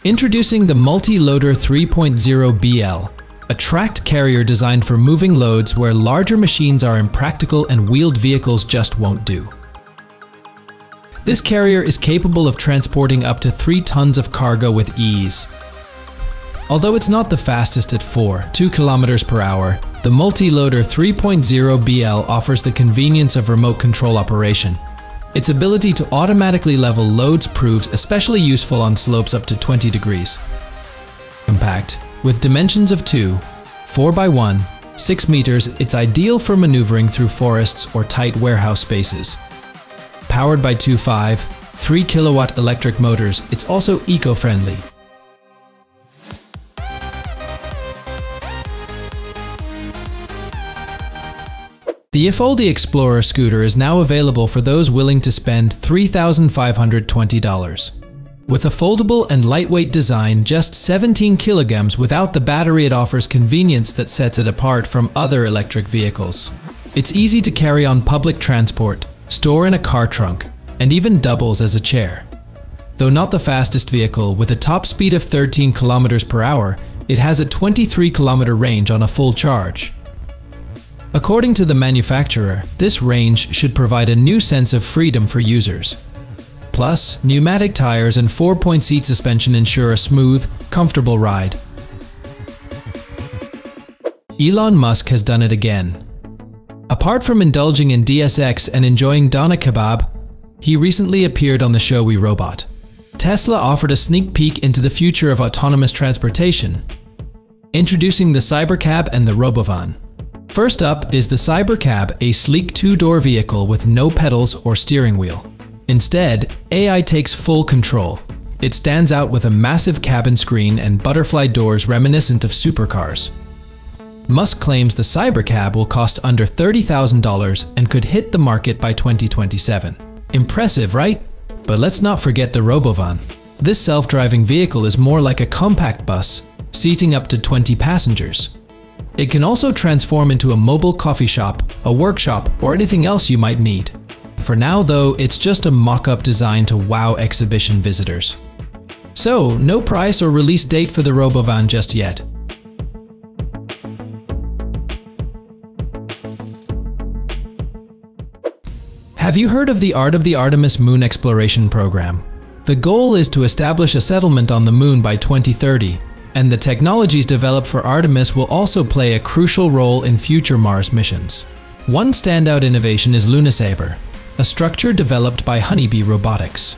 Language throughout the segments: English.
Introducing the Multi-Loader 3.0 BL, a tracked carrier designed for moving loads where larger machines are impractical and wheeled vehicles just won't do. This carrier is capable of transporting up to 3 tons of cargo with ease. Although it's not the fastest at 2 kilometers per hour, the Multi-Loader 3.0 BL offers the convenience of remote control operation. Its ability to automatically level loads proves especially useful on slopes up to 20 degrees. Compact, with dimensions of 2, 4x1, 6 meters, it's ideal for maneuvering through forests or tight warehouse spaces. Powered by 2.5, 3 kilowatt electric motors, it's also eco-friendly. The eFOLDi Explorer scooter is now available for those willing to spend $3,520. With a foldable and lightweight design, just 17 kilograms without the battery, it offers convenience that sets it apart from other electric vehicles. It's easy to carry on public transport, store in a car trunk, and even doubles as a chair. Though not the fastest vehicle, with a top speed of 13 kilometers per hour, it has a 23-kilometer range on a full charge. According to the manufacturer, this range should provide a new sense of freedom for users. Plus, pneumatic tires and 4-point seat suspension ensure a smooth, comfortable ride. Elon Musk has done it again. Apart from indulging in DSX and enjoying doner kebab, he recently appeared on the show We Robot. Tesla offered a sneak peek into the future of autonomous transportation, introducing the Cybercab and the Robovan. First up is the Cybercab, a sleek 2-door vehicle with no pedals or steering wheel. Instead, AI takes full control. It stands out with a massive cabin screen and butterfly doors reminiscent of supercars. Musk claims the Cybercab will cost under $30,000 and could hit the market by 2027. Impressive, right? But let's not forget the Robovan. This self-driving vehicle is more like a compact bus, seating up to 20 passengers. It can also transform into a mobile coffee shop, a workshop, or anything else you might need. For now though, it's just a mock-up designed to wow exhibition visitors. So, no price or release date for the Robovan just yet. Have you heard of the Art of the Artemis Moon Exploration Program? The goal is to establish a settlement on the Moon by 2030. And the technologies developed for Artemis will also play a crucial role in future Mars missions. One standout innovation is LUNARSABER, a structure developed by Honeybee Robotics.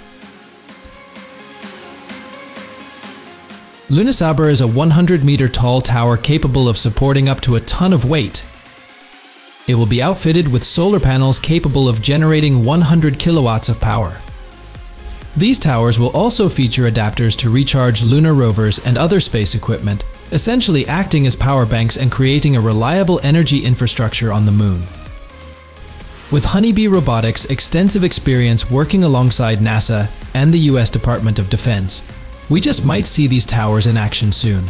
LUNARSABER is a 100-meter tall tower capable of supporting up to a ton of weight. It will be outfitted with solar panels capable of generating 100 kilowatts of power. These towers will also feature adapters to recharge lunar rovers and other space equipment, essentially acting as power banks and creating a reliable energy infrastructure on the Moon. With Honeybee Robotics' extensive experience working alongside NASA and the US Department of Defense, we just might see these towers in action soon.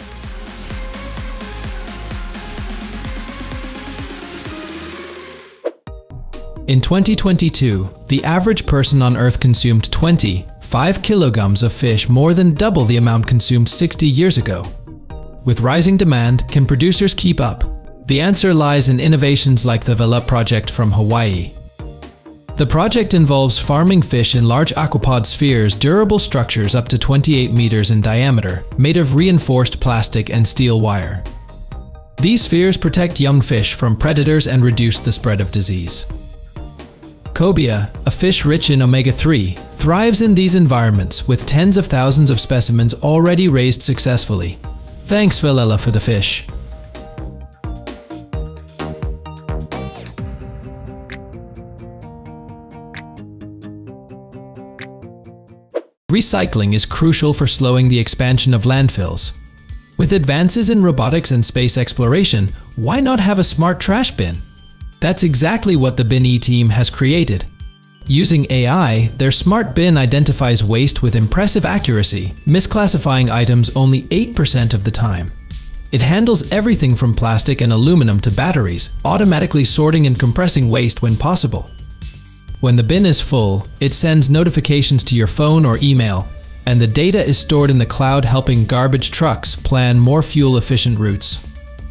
In 2022, the average person on Earth consumed 25 kilograms of fish, more than double the amount consumed 60 years ago. With rising demand, can producers keep up? The answer lies in innovations like the Velella Project from Hawaii. The project involves farming fish in large aquapod spheres, durable structures up to 28 meters in diameter, made of reinforced plastic and steel wire. These spheres protect young fish from predators and reduce the spread of disease. Cobia, a fish rich in omega-3, thrives in these environments with tens of thousands of specimens already raised successfully. Thanks, Velella, for the fish. Recycling is crucial for slowing the expansion of landfills. With advances in robotics and space exploration, why not have a smart trash bin? That's exactly what the Bin E team has created. Using AI, their smart bin identifies waste with impressive accuracy, misclassifying items only 8% of the time. It handles everything from plastic and aluminum to batteries, automatically sorting and compressing waste when possible. When the bin is full, it sends notifications to your phone or email, and the data is stored in the cloud, helping garbage trucks plan more fuel-efficient routes.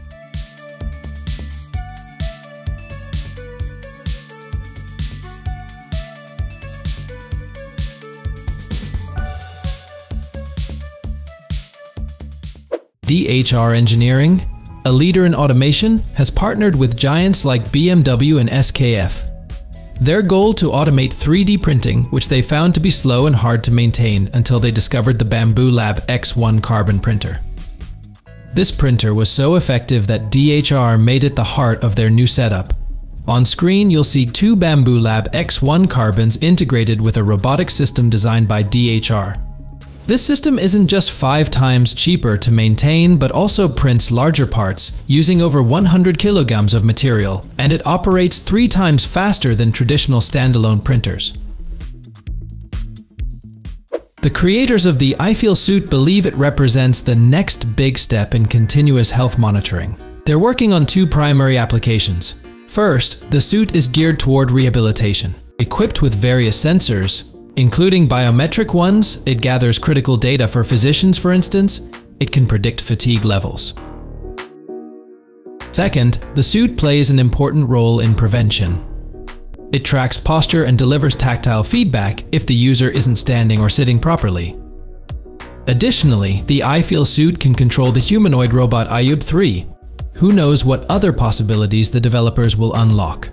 DHR Engineering, a leader in automation, has partnered with giants like BMW and SKF. Their goal to automate 3D printing, which they found to be slow and hard to maintain until they discovered the Bamboo Lab X1 carbon printer. This printer was so effective that DHR made it the heart of their new setup. On screen, you'll see two Bamboo Lab X1 carbons integrated with a robotic system designed by DHR. This system isn't just 5 times cheaper to maintain, but also prints larger parts using over 100 kilograms of material, and it operates 3 times faster than traditional standalone printers. The creators of the iFeel suit believe it represents the next big step in continuous health monitoring. They're working on 2 primary applications. First, the suit is geared toward rehabilitation. Equipped with various sensors, including biometric ones, it gathers critical data for physicians, for instance. It can predict fatigue levels. Second, the suit plays an important role in prevention. It tracks posture and delivers tactile feedback if the user isn't standing or sitting properly. Additionally, the iFeel suit can control the humanoid robot VAYU. Who knows what other possibilities the developers will unlock.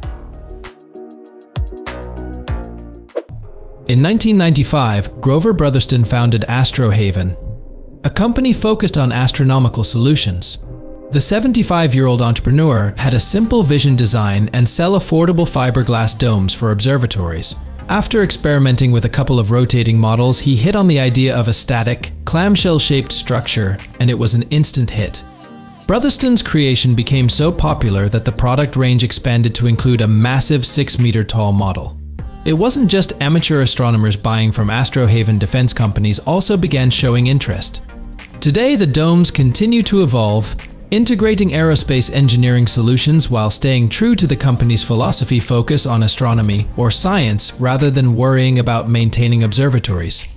In 1995, Grover Brotherston founded Astro Haven, a company focused on astronomical solutions. The 75-year-old entrepreneur had a simple vision design and sell affordable fiberglass domes for observatories. After experimenting with a couple of rotating models, he hit on the idea of a static, clamshell-shaped structure, and it was an instant hit. Brotherston's creation became so popular that the product range expanded to include a massive 6-meter-tall model. It wasn't just amateur astronomers buying from Astro Haven. Defense companies also began showing interest. Today, the domes continue to evolve, integrating aerospace engineering solutions while staying true to the company's philosophy: focus on astronomy or science rather than worrying about maintaining observatories.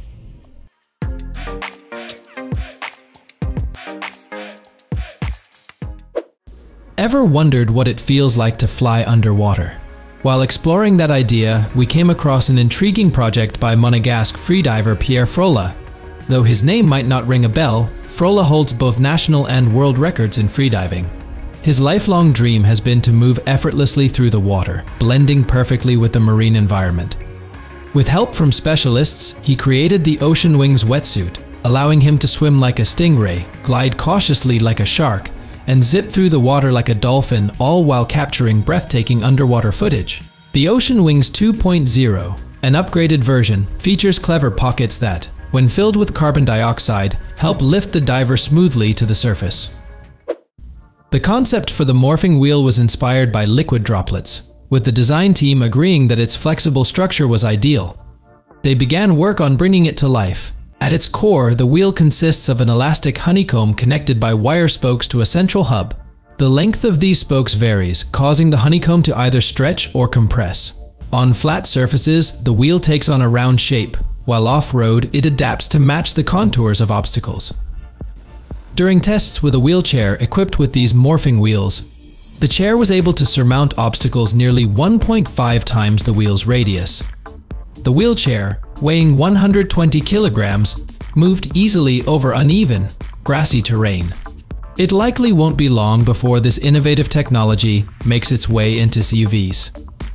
Ever wondered what it feels like to fly underwater? While exploring that idea, we came across an intriguing project by Monegasque freediver Pierre Frola. Though his name might not ring a bell, Frola holds both national and world records in freediving. His lifelong dream has been to move effortlessly through the water, blending perfectly with the marine environment. With help from specialists, he created the Oceanwings wetsuit, allowing him to swim like a stingray, glide cautiously like a shark, and zip through the water like a dolphin, all while capturing breathtaking underwater footage. The Oceanwings 2.0, an upgraded version, features clever pockets that, when filled with carbon dioxide, help lift the diver smoothly to the surface. The concept for the Morphing Wheel was inspired by liquid droplets, with the design team agreeing that its flexible structure was ideal. They began work on bringing it to life. At its core, the wheel consists of an elastic honeycomb connected by wire spokes to a central hub. The length of these spokes varies, causing the honeycomb to either stretch or compress. On flat surfaces, the wheel takes on a round shape, while off-road, it adapts to match the contours of obstacles. During tests with a wheelchair equipped with these morphing wheels, the chair was able to surmount obstacles nearly 1.5 times the wheel's radius. The wheelchair, weighing 120 kilograms, moved easily over uneven, grassy terrain. It likely won't be long before this innovative technology makes its way into SUVs.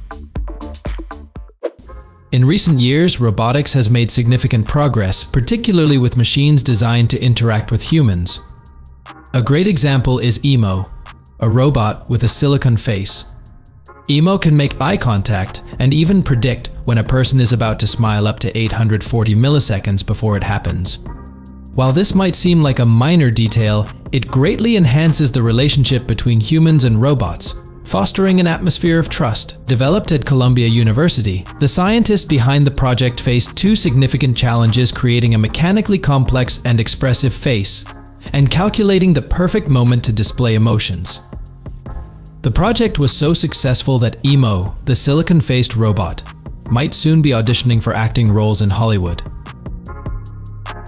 In recent years, robotics has made significant progress, particularly with machines designed to interact with humans. A great example is EMO, a robot with a silicon face. EMO can make eye contact and even predict when a person is about to smile up to 840 milliseconds before it happens. While this might seem like a minor detail, it greatly enhances the relationship between humans and robots, fostering an atmosphere of trust. Developed at Columbia University, the scientists behind the project faced 2 significant challenges: creating a mechanically complex and expressive face, and calculating the perfect moment to display emotions. The project was so successful that EMO, the silicon-faced robot, might soon be auditioning for acting roles in Hollywood.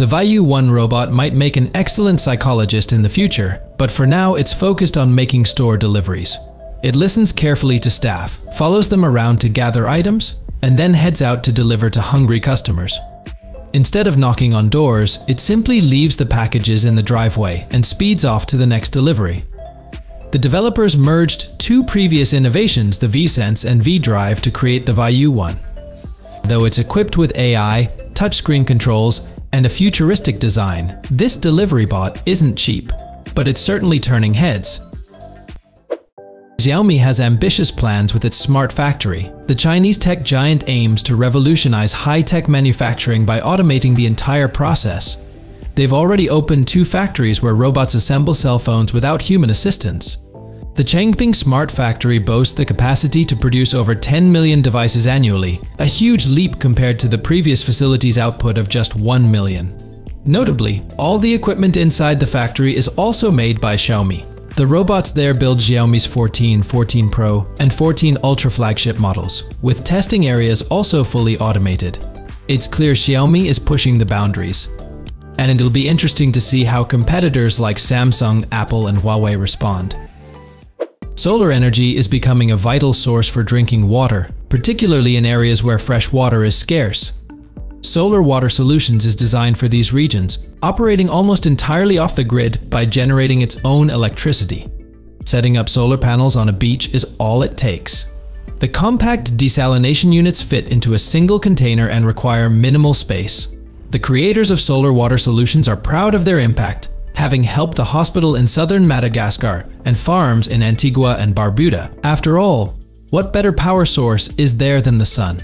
The VAYU 1 robot might make an excellent psychologist in the future, but for now it's focused on making store deliveries. It listens carefully to staff, follows them around to gather items, and then heads out to deliver to hungry customers. Instead of knocking on doors, it simply leaves the packages in the driveway and speeds off to the next delivery. The developers merged two previous innovations, the vSense and vDrive, to create the VAYU 1. Though it's equipped with AI, touchscreen controls, and a futuristic design, this delivery bot isn't cheap, but it's certainly turning heads. Xiaomi has ambitious plans with its smart factory. The Chinese tech giant aims to revolutionize high-tech manufacturing by automating the entire process. They've already opened 2 factories where robots assemble cell phones without human assistance. The Changping Smart Factory boasts the capacity to produce over 10 million devices annually, a huge leap compared to the previous facility's output of just 1 million. Notably, all the equipment inside the factory is also made by Xiaomi. The robots there build Xiaomi's 14, 14 Pro, and 14 Ultra flagship models, with testing areas also fully automated. It's clear Xiaomi is pushing the boundaries. And it'll be interesting to see how competitors like Samsung, Apple, and Huawei respond. Solar energy is becoming a vital source for drinking water, particularly in areas where fresh water is scarce. Solar Water Solutions is designed for these regions, operating almost entirely off the grid by generating its own electricity. Setting up solar panels on a beach is all it takes. The compact desalination units fit into a single container and require minimal space. The creators of Solar Water Solutions are proud of their impact, having helped a hospital in southern Madagascar and farms in Antigua and Barbuda. After all, what better power source is there than the sun?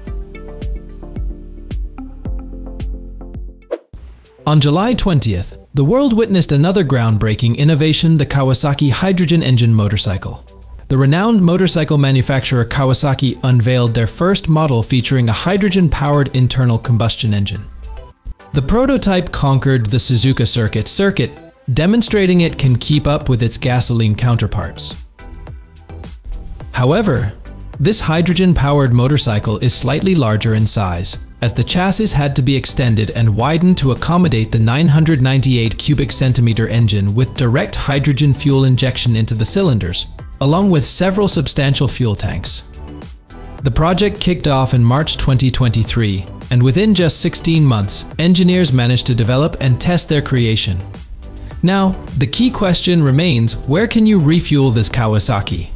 On July 20th, the world witnessed another groundbreaking innovation, the Kawasaki hydrogen engine motorcycle. The renowned motorcycle manufacturer Kawasaki unveiled their first model featuring a hydrogen-powered internal combustion engine. The prototype conquered the Suzuka circuit, demonstrating it can keep up with its gasoline counterparts. However, this hydrogen-powered motorcycle is slightly larger in size, as the chassis had to be extended and widened to accommodate the 998 cubic centimeter engine with direct hydrogen fuel injection into the cylinders, along with several substantial fuel tanks. The project kicked off in March 2023, and within just 16 months, engineers managed to develop and test their creation. Now, the key question remains, where can you refuel this Kawasaki?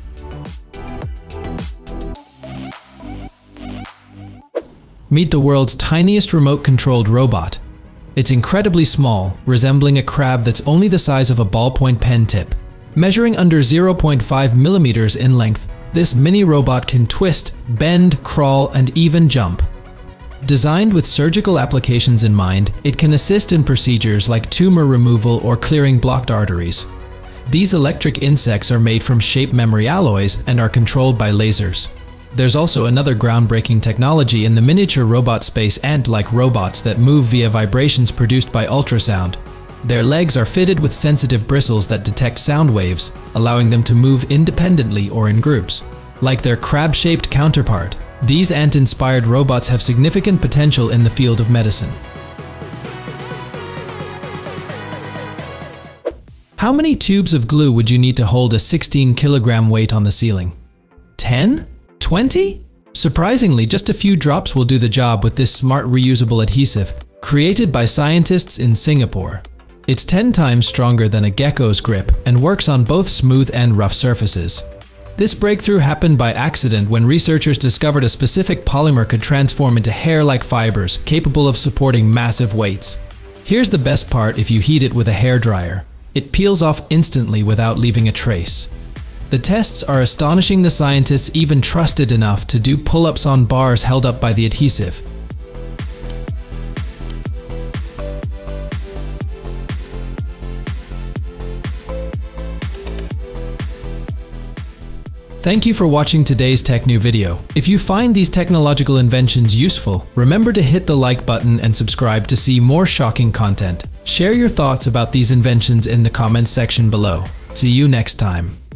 Meet the world's tiniest remote-controlled robot. It's incredibly small, resembling a crab that's only the size of a ballpoint pen tip. Measuring under 0.5 millimeters in length, this mini robot can twist, bend, crawl, and even jump. Designed with surgical applications in mind, it can assist in procedures like tumor removal or clearing blocked arteries. These electric insects are made from shape memory alloys and are controlled by lasers. There's also another groundbreaking technology in the miniature robot space, ant-like robots that move via vibrations produced by ultrasound. Their legs are fitted with sensitive bristles that detect sound waves, allowing them to move independently or in groups. Like their crab-shaped counterpart, these ant-inspired robots have significant potential in the field of medicine. How many tubes of glue would you need to hold a 16-kilogram weight on the ceiling? 10? 20? Surprisingly, just a few drops will do the job with this smart reusable adhesive, created by scientists in Singapore. It's 10 times stronger than a gecko's grip and works on both smooth and rough surfaces. This breakthrough happened by accident when researchers discovered a specific polymer could transform into hair-like fibers capable of supporting massive weights. Here's the best part: if you heat it with a hairdryer, it peels off instantly without leaving a trace. The tests are astonishing. The scientists even trusted enough to do pull-ups on bars held up by the adhesive. Thank you for watching today's TechNew video. If you find these technological inventions useful, remember to hit the like button and subscribe to see more shocking content. Share your thoughts about these inventions in the comments section below. See you next time.